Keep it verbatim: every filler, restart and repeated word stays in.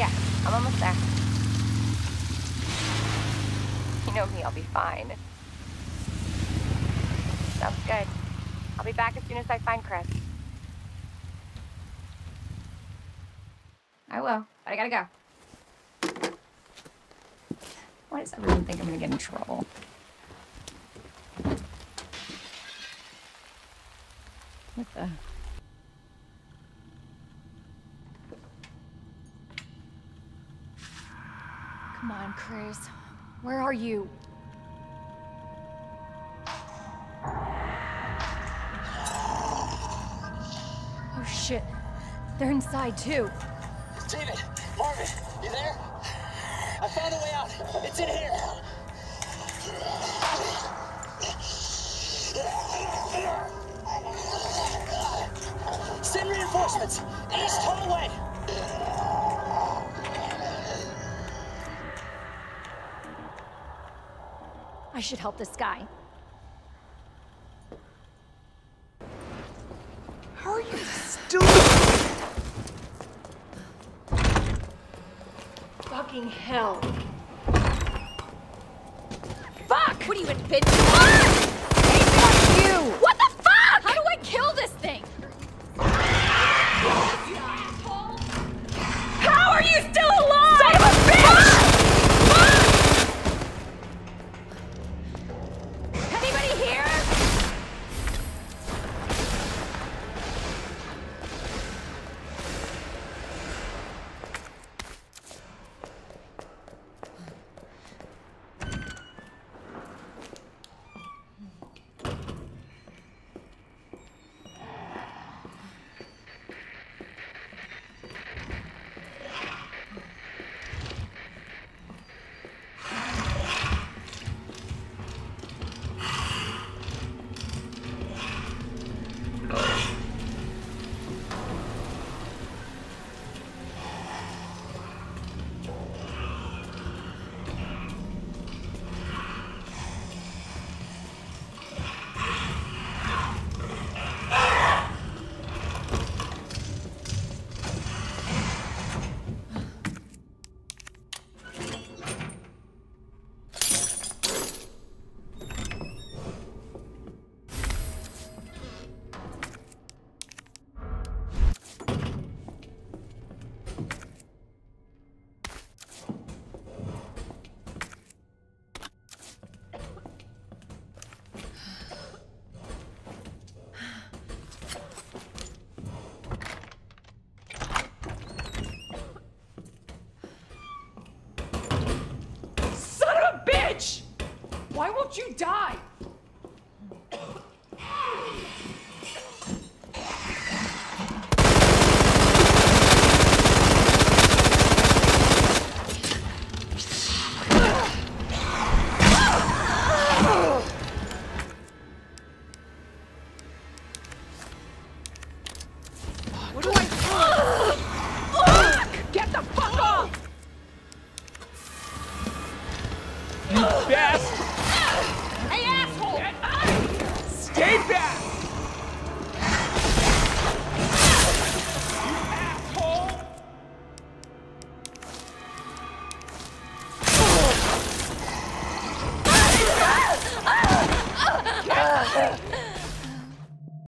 Yeah, I'm almost there. You know me, I'll be fine. Sounds good. I'll be back as soon as I find Chris. I will, but I gotta go. Why does everyone think I'm gonna get in trouble? What the? Come on, Chris. Where are you? Oh shit. They're inside too. David! Marvin! You there? I found a way out! It's in here! Send reinforcements! East hallway! I should help this guy. How are you still... Fucking hell. Fuck! What are you, a bitch? Ah! Hey, fuck you! What the fuck? How do I kill this thing? How are you still alive? Son of a bitch! Anybody here? Why won't you die?